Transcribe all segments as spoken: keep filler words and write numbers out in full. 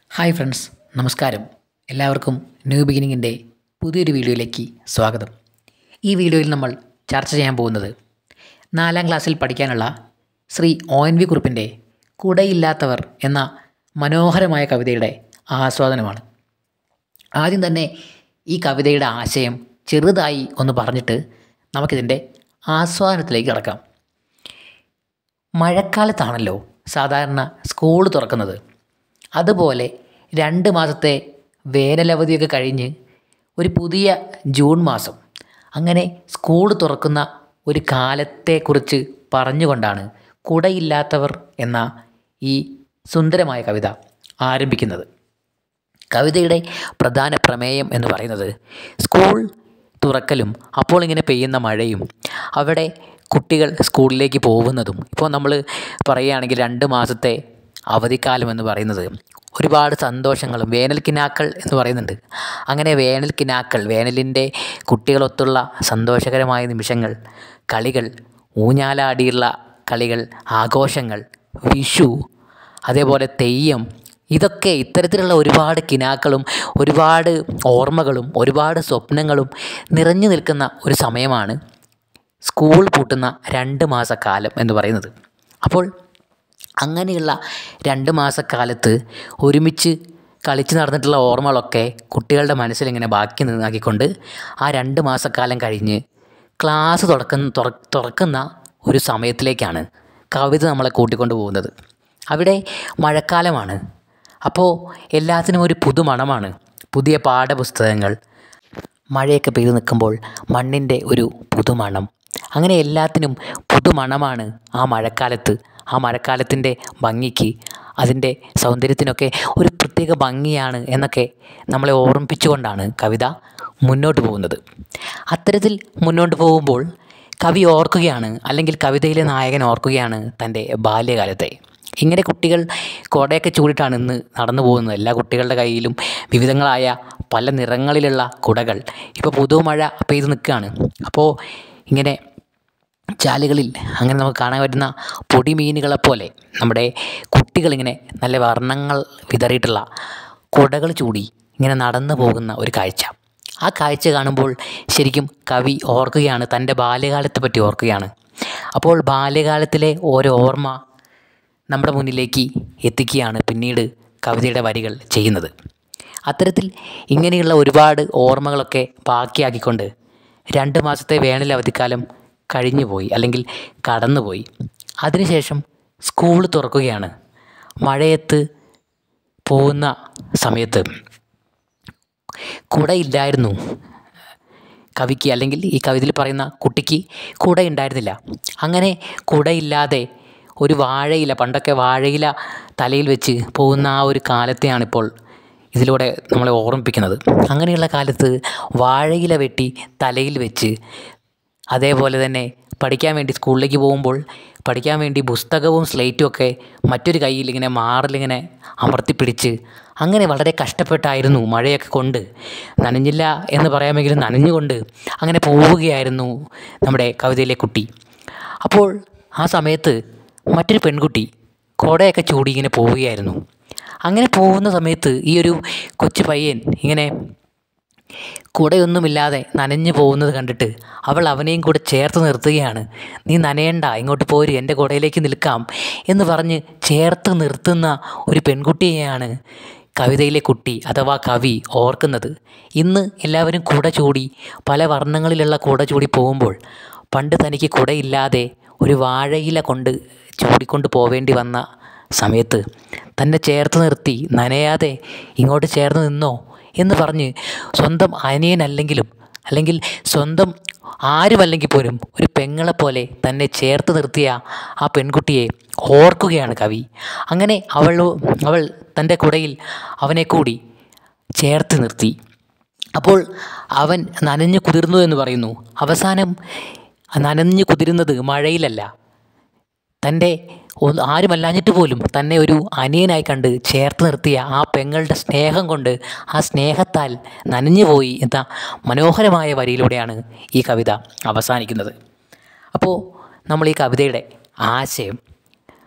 Hi friends, നമസ്കാരം. എല്ലാവർക്കും new ബിഗിനിങ്ങിൻ്റെ പുതിയൊരു വീഡിയോയിലേക്ക് സ്വാഗതം. ഈ വീഡിയോയിൽ നമ്മൾ ചർച്ച ചെയ്യാൻ പോകുന്നത് നാലാം ക്ലാസ്സിൽ പഠിക്കാനുള്ള ശ്രീ ഒ എൻ വി കുറുപ്പിൻ്റെ കുടയില്ലാത്തവർ എന്ന മനോഹരമായ കവിതയുടെ ആസ്വാദനമാണ്. ആദ്യം തന്നെ ഈ കവിതയുടെ ആശയം ചെറുതായി ഒന്ന് പറഞ്ഞിട്ട് നമുക്കിതിൻ്റെ ആസ്വാദനത്തിലേക്ക് കടക്കാം. മഴക്കാലത്താണല്ലോ സാധാരണ സ്കൂൾ തുറക്കുന്നത്. അതുപോലെ രണ്ട് മാസത്തെ വേനലവധിയൊക്കെ കഴിഞ്ഞ് ഒരു പുതിയ ജൂൺ മാസം, അങ്ങനെ സ്കൂൾ തുറക്കുന്ന ഒരു കാലത്തെക്കുറിച്ച് പറഞ്ഞുകൊണ്ടാണ് കുടയില്ലാത്തവർ എന്ന ഈ സുന്ദരമായ കവിത ആരംഭിക്കുന്നത്. കവിതയുടെ പ്രധാന പ്രമേയം എന്ന് പറയുന്നത് സ്കൂൾ തുറക്കലും അപ്പോൾ ഇങ്ങനെ പെയ്യുന്ന മഴയും അവിടെ കുട്ടികൾ സ്കൂളിലേക്ക് പോകുന്നതും. ഇപ്പോൾ നമ്മൾ പറയുകയാണെങ്കിൽ രണ്ട് മാസത്തെ അവധിക്കാലം എന്ന് പറയുന്നത് ഒരുപാട് സന്തോഷങ്ങളും വേനൽ കിനാക്കൾ എന്ന് പറയുന്നുണ്ട്. അങ്ങനെ വേനൽ കിനാക്കൾ, വേനലിൻ്റെ കുട്ടികളൊത്തുള്ള സന്തോഷകരമായ നിമിഷങ്ങൾ, കളികൾ, ഊഞ്ഞാലാടിയുള്ള കളികൾ, ആഘോഷങ്ങൾ, വിഷു, അതേപോലെ തെയ്യം, ഇതൊക്കെ ഇത്തരത്തിലുള്ള ഒരുപാട് കിനാക്കളും ഒരുപാട് ഓർമ്മകളും ഒരുപാട് സ്വപ്നങ്ങളും നിറഞ്ഞു നിൽക്കുന്ന ഒരു സമയമാണ് സ്കൂൾ പൂട്ടുന്ന രണ്ട് മാസക്കാലം എന്ന് പറയുന്നത്. അപ്പോൾ അങ്ങനെയുള്ള രണ്ട് മാസക്കാലത്ത് ഒരുമിച്ച് കളിച്ച് നടന്നിട്ടുള്ള ഓർമ്മകളൊക്കെ കുട്ടികളുടെ മനസ്സിലിങ്ങനെ ബാക്കി നിന്നാക്കിക്കൊണ്ട് ആ രണ്ട് മാസക്കാലം കഴിഞ്ഞ് ക്ലാസ് തുറക്കുന്ന തുറ തുറക്കുന്ന ഒരു സമയത്തിലേക്കാണ് കവിത നമ്മളെ കൂട്ടിക്കൊണ്ട് പോകുന്നത്. അവിടെ മഴക്കാലമാണ്. അപ്പോൾ എല്ലാത്തിനും ഒരു പുതുമണമാണ്. പുതിയ പാഠപുസ്തകങ്ങൾ, മഴയൊക്കെ പെയ്തു നിൽക്കുമ്പോൾ മണ്ണിൻ്റെ ഒരു പുതുമണം, അങ്ങനെ എല്ലാത്തിനും പുതുമണമാണ് ആ മഴക്കാലത്ത്. ആ മഴക്കാലത്തിൻ്റെ ഭംഗിക്ക്, അതിൻ്റെ സൗന്ദര്യത്തിനൊക്കെ ഒരു പ്രത്യേക ഭംഗിയാണ് എന്നൊക്കെ നമ്മളെ ഓർമ്മിപ്പിച്ചുകൊണ്ടാണ് കവിത മുന്നോട്ട് പോകുന്നത്. അത്തരത്തിൽ മുന്നോട്ട് പോകുമ്പോൾ കവി ഓർക്കുകയാണ്, അല്ലെങ്കിൽ കവിതയിലെ നായകൻ ഓർക്കുകയാണ് തൻ്റെ ബാല്യകാലത്തെ. ഇങ്ങനെ കുട്ടികൾ കുടയൊക്കെ ചൂടിയിട്ടാണ് ഇന്ന് നടന്നു പോകുന്നത്. എല്ലാ കുട്ടികളുടെ കയ്യിലും വിവിധങ്ങളായ പല നിറങ്ങളിലുള്ള കുടകൾ. ഇപ്പോൾ പുതുമഴ പെയ്ത് നിൽക്കുകയാണ്. അപ്പോൾ ഇങ്ങനെ ചാലുകളിൽ അങ്ങനെ നമുക്ക് കാണാൻ പറ്റുന്ന പൊടിമീനുകളെപ്പോലെ നമ്മുടെ കുട്ടികളിങ്ങനെ നല്ല വർണ്ണങ്ങൾ വിതറിയിട്ടുള്ള കുടകൾ ചൂടി ഇങ്ങനെ നടന്നു പോകുന്ന ഒരു കാഴ്ച. ആ കാഴ്ച കാണുമ്പോൾ ശരിക്കും കവി ഓർക്കുകയാണ്, തൻ്റെ ബാല്യകാലത്തെ പറ്റി ഓർക്കുകയാണ്. അപ്പോൾ ബാല്യകാലത്തിലെ ഓരോ ഓർമ്മ നമ്മുടെ മുന്നിലേക്ക് എത്തിക്കുകയാണ് പിന്നീട് കവിതയുടെ വരികൾ ചെയ്യുന്നത്. അത്തരത്തിൽ ഇങ്ങനെയുള്ള ഒരുപാട് ഓർമ്മകളൊക്കെ ബാക്കിയാക്കിക്കൊണ്ട് രണ്ട് മാസത്തെ വേനൽ അവധിക്കാലം കഴിഞ്ഞുപോയി, അല്ലെങ്കിൽ കടന്നുപോയി. അതിനുശേഷം സ്കൂൾ തുറക്കുകയാണ്. മഴയത്ത് പോകുന്ന സമയത്ത് കുടയില്ലായിരുന്നു കവിക്ക്, അല്ലെങ്കിൽ ഈ കവിതയിൽ പറയുന്ന കുട്ടിക്ക് കുടയുണ്ടായിരുന്നില്ല. അങ്ങനെ കുടയില്ലാതെ ഒരു വാഴയില, പണ്ടൊക്കെ വാഴയില തലയിൽ വെച്ച് പോകുന്ന ആ ഒരു കാലത്തെയാണിപ്പോൾ ഇതിലൂടെ നമ്മളെ ഓർമ്മിപ്പിക്കുന്നത്. അങ്ങനെയുള്ള കാലത്ത് വാഴയില വെട്ടി തലയിൽ വെച്ച്, അതേപോലെ തന്നെ പഠിക്കാൻ വേണ്ടി സ്കൂളിലേക്ക് പോകുമ്പോൾ പഠിക്കാൻ വേണ്ടി പുസ്തകവും സ്ലേറ്റും ഒക്കെ മറ്റൊരു കയ്യിൽ ഇങ്ങനെ മാറിലിങ്ങനെ അമർത്തിപ്പിടിച്ച്, അങ്ങനെ വളരെ കഷ്ടപ്പെട്ടായിരുന്നു മഴയൊക്കെ കൊണ്ട്, നനഞ്ഞില്ല എന്ന് പറയാമെങ്കിലും നനഞ്ഞുകൊണ്ട് അങ്ങനെ പോവുകയായിരുന്നു നമ്മുടെ കവിതയിലെ കുട്ടി. അപ്പോൾ ആ സമയത്ത് മറ്റൊരു പെൺകുട്ടി കുടയൊക്കെ ചൂടി ഇങ്ങനെ പോവുകയായിരുന്നു. അങ്ങനെ പോകുന്ന സമയത്ത് ഈ ഒരു കൊച്ചു പയ്യൻ ഇങ്ങനെ കുടയൊന്നുമില്ലാതെ നനഞ്ഞു പോകുന്നത് കണ്ടിട്ട് അവൾ അവനെയും കൂടെ ചേർത്ത് നിർത്തുകയാണ്. നീ നനയണ്ട, ഇങ്ങോട്ട് പോര്, എൻ്റെ കുടയിലേക്ക് നിൽക്കാം എന്ന് പറഞ്ഞ് ചേർത്ത് നിർത്തുന്ന ഒരു പെൺകുട്ടിയെയാണ് കവിതയിലെ കുട്ടി അഥവാ കവി ഓർക്കുന്നത്. ഇന്ന് എല്ലാവരും കുട ചൂടി പല വർണ്ണങ്ങളിലുള്ള കുട ചൂടി പോകുമ്പോൾ പണ്ട് തനിക്ക് കുടയില്ലാതെ ഒരു വാഴയില കൊണ്ട് ചൂടിക്കൊണ്ട് പോവേണ്ടി വന്ന സമയത്ത് തന്നെ ചേർത്ത് നിർത്തി, നനയാതെ ഇങ്ങോട്ട് ചേർന്ന് നിന്നോ എന്ന് പറഞ്ഞ് സ്വന്തം അനിയനല്ലെങ്കിലും, അല്ലെങ്കിൽ സ്വന്തം ആരുമല്ലെങ്കിൽ പോലും ഒരു പെങ്ങളെപ്പോലെ തന്നെ ചേർത്ത് നിർത്തിയ ആ പെൺകുട്ടിയെ ഓർക്കുകയാണ് കവി. അങ്ങനെ അവൾ അവൾ തൻ്റെ കുടയിൽ അവനെ കൂടി ചേർത്ത് നിർത്തി. അപ്പോൾ അവൻ നനഞ്ഞു കുതിർന്നു എന്ന് പറയുന്നു. അവസാനം നനഞ്ഞു കുതിരുന്നത് മഴയിലല്ല, തൻ്റെ ആരുമല്ലാഞ്ഞിട്ട് പോലും തന്നെ ഒരു അനിയനായി കണ്ട് ചേർത്ത് നിർത്തിയ ആ പെങ്ങളുടെ സ്നേഹം കൊണ്ട്, ആ സ്നേഹത്താൽ നനഞ്ഞുപോയി എന്ന മനോഹരമായ വരിയിലൂടെയാണ് ഈ കവിത അവസാനിക്കുന്നത്. അപ്പോൾ നമ്മൾ ഈ കവിതയുടെ ആശയം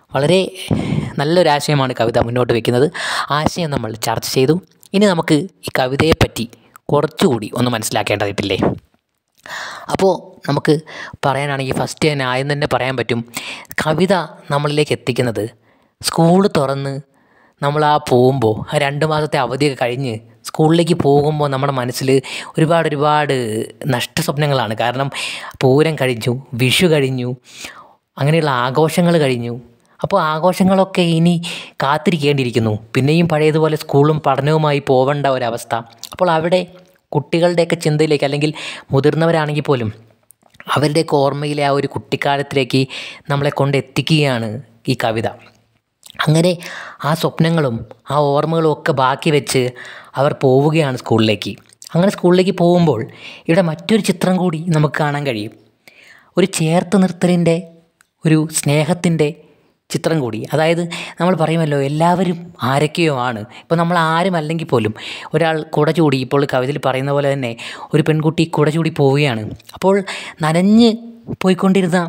വളരെ നല്ലൊരാശയമാണ് കവിത മുന്നോട്ട് വയ്ക്കുന്നത്. ആശയം നമ്മൾ ചർച്ച ചെയ്തു. ഇനി നമുക്ക് ഈ കവിതയെപ്പറ്റി കുറച്ചുകൂടി ഒന്ന് മനസ്സിലാക്കേണ്ടതായിട്ടില്ലേ? അപ്പോൾ നമുക്ക് പറയാനാണെങ്കിൽ ഫസ്റ്റ് തന്നെ ആദ്യം തന്നെ പറയാൻ പറ്റും, കവിത നമ്മളിലേക്ക് എത്തിക്കുന്നത് സ്കൂൾ തുറന്ന് നമ്മൾ ആ പോകുമ്പോൾ ആ രണ്ട് മാസത്തെ അവധിയൊക്കെ കഴിഞ്ഞ് സ്കൂളിലേക്ക് പോകുമ്പോൾ നമ്മുടെ മനസ്സിൽ ഒരുപാട് ഒരുപാട് നഷ്ടസ്വപ്നങ്ങളാണ്. കാരണം പൂരം കഴിഞ്ഞു, വിഷു കഴിഞ്ഞു, അങ്ങനെയുള്ള ആഘോഷങ്ങൾ കഴിഞ്ഞു. അപ്പോൾ ആഘോഷങ്ങളൊക്കെ ഇനി കാത്തിരിക്കേണ്ടിയിരിക്കുന്നു. പിന്നെയും പഴയതുപോലെ സ്കൂളും പഠനവുമായി പോവേണ്ട ഒരവസ്ഥ. അപ്പോൾ അവിടെ കുട്ടികളുടെയൊക്കെ ചിന്തയിലേക്ക്, അല്ലെങ്കിൽ മുതിർന്നവരാണെങ്കിൽ പോലും അവരുടെയൊക്കെ ഓർമ്മയിലെ ആ ഒരു കുട്ടിക്കാലത്തിലേക്ക് നമ്മളെ കൊണ്ട് എത്തിക്കുകയാണ് ഈ കവിത. അങ്ങനെ ആ സ്വപ്നങ്ങളും ആ ഓർമ്മകളും ഒക്കെ ബാക്കി വെച്ച് അവർ പോവുകയാണ് സ്കൂളിലേക്ക്. അങ്ങനെ സ്കൂളിലേക്ക് പോകുമ്പോൾ ഇവിടെ മറ്റൊരു ചിത്രം കൂടി നമുക്ക് കാണാൻ കഴിയും. ഒരു ചേർത്ത് നിർത്തലിൻ്റെ, ഒരു സ്നേഹത്തിൻ്റെ ചിത്രം കൂടി. അതായത് നമ്മൾ പറയുമല്ലോ, എല്ലാവരും ആരൊക്കെയോ ആണ്. ഇപ്പോൾ നമ്മൾ ആരും അല്ലെങ്കിൽ പോലും ഒരാൾ കുട ചൂടി, ഇപ്പോൾ കവിതയിൽ പറയുന്ന പോലെ തന്നെ ഒരു പെൺകുട്ടി കുട ചൂടി പോവുകയാണ്. അപ്പോൾ നനഞ്ഞ് പോയിക്കൊണ്ടിരുന്ന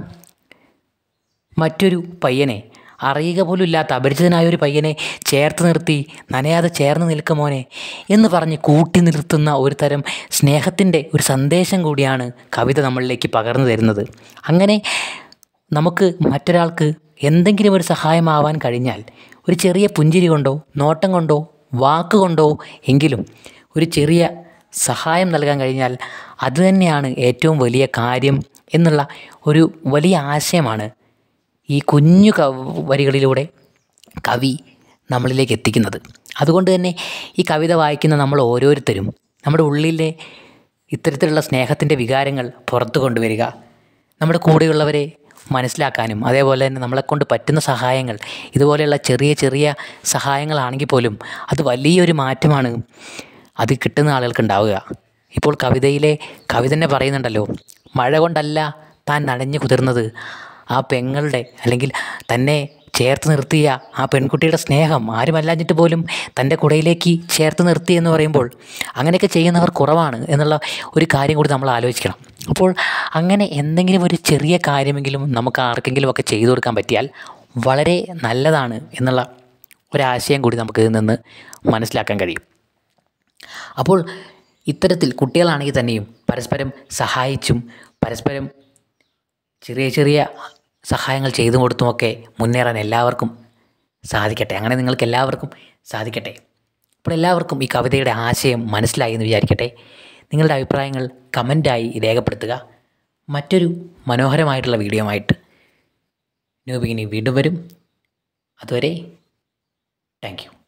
മറ്റൊരു പയ്യനെ, അറിയുക പോലും ഇല്ലാത്ത അപരിചിതനായ ഒരു പയ്യനെ ചേർത്ത് നിർത്തി, നനയാതെ ചേർന്ന് നിൽക്കുമോനെ എന്ന് പറഞ്ഞ് കൂട്ടി നിർത്തുന്ന ഒരു തരം സ്നേഹത്തിൻ്റെ ഒരു സന്ദേശം കൂടിയാണ് കവിത നമ്മളിലേക്ക് പകർന്നു തരുന്നത്. അങ്ങനെ നമുക്ക് മറ്റൊരാൾക്ക് എന്തെങ്കിലും ഒരു സഹായമാവാൻ കഴിഞ്ഞാൽ, ഒരു ചെറിയ പുഞ്ചിരി കൊണ്ടോ നോട്ടം കൊണ്ടോ വാക്കുകൊണ്ടോ എങ്കിലും ഒരു ചെറിയ സഹായം നൽകാൻ കഴിഞ്ഞാൽ അതുതന്നെയാണ് ഏറ്റവും വലിയ കാര്യം എന്നുള്ള ഒരു വലിയ ആശയമാണ് ഈ കുഞ്ഞു ക വരികളിലൂടെ കവി നമ്മളിലേക്ക് എത്തിക്കുന്നത്. അതുകൊണ്ട് തന്നെ ഈ കവിത വായിക്കുന്ന നമ്മൾ ഓരോരുത്തരും നമ്മുടെ ഉള്ളിലെ ഇത്തരത്തിലുള്ള സ്നേഹത്തിൻ്റെ വികാരങ്ങൾ പുറത്തു കൊണ്ടുവരിക, നമ്മുടെ കൂടെയുള്ളവരെ മനസ്സിലാക്കാനും അതേപോലെ തന്നെ നമ്മളെക്കൊണ്ട് പറ്റുന്ന സഹായങ്ങൾ, ഇതുപോലെയുള്ള ചെറിയ ചെറിയ സഹായങ്ങളാണെങ്കിൽ പോലും അത് വലിയൊരു മാറ്റമാണ് അത് കിട്ടുന്ന ആളുകൾക്ക് ഉണ്ടാവുക. ഇപ്പോൾ കവിതയിലെ കവി തന്നെ പറയുന്നുണ്ടല്ലോ, മഴ കൊണ്ടല്ല താൻ നനഞ്ഞു കുതിർന്നത്, ആ പെങ്ങളുടെ അല്ലെങ്കിൽ തന്നെ ചേർത്ത് നിർത്തിയ ആ പെൺകുട്ടിയുടെ സ്നേഹം ആരുമല്ലാഞ്ഞിട്ട് പോലും തൻ്റെ കുടയിലേക്ക് ചേർത്ത് നിർത്തി എന്ന് പറയുമ്പോൾ അങ്ങനെയൊക്കെ ചെയ്യുന്നവർ കുറവാണ് എന്നുള്ള ഒരു കാര്യം കൂടി നമ്മൾ ആലോചിക്കണം. അപ്പോൾ അങ്ങനെ എന്തെങ്കിലും ഒരു ചെറിയ കാര്യമെങ്കിലും നമുക്ക് ആർക്കെങ്കിലും ഒക്കെ ചെയ്തു കൊടുക്കാൻ പറ്റിയാൽ വളരെ നല്ലതാണ് എന്നുള്ള ഒരാശയം കൂടി നമുക്ക് ഇതിൽ നിന്ന് മനസ്സിലാക്കാൻ കഴിയും. അപ്പോൾ ഇത്തരത്തിൽ കുട്ടികളാണെങ്കിൽ തന്നെയും പരസ്പരം സഹായിച്ചും പരസ്പരം ചെറിയ ചെറിയ സഹായങ്ങൾ ചെയ്തു കൊടുത്തുമൊക്കെ മുന്നേറാൻ എല്ലാവർക്കും സാധിക്കട്ടെ. അങ്ങനെ നിങ്ങൾക്ക് എല്ലാവർക്കും സാധിക്കട്ടെ. അപ്പോൾ എല്ലാവർക്കും ഈ കവിതയുടെ ആശയം മനസ്സിലായി എന്ന് വിചാരിക്കട്ടെ. നിങ്ങളുടെ അഭിപ്രായങ്ങൾ കമൻ്റായി രേഖപ്പെടുത്തുക. മറ്റൊരു മനോഹരമായിട്ടുള്ള വീഡിയോ ആയിട്ട് ന്യൂ ബിഗിനിങ് വീണ്ടും വരും. അതുവരെ താങ്ക് യു.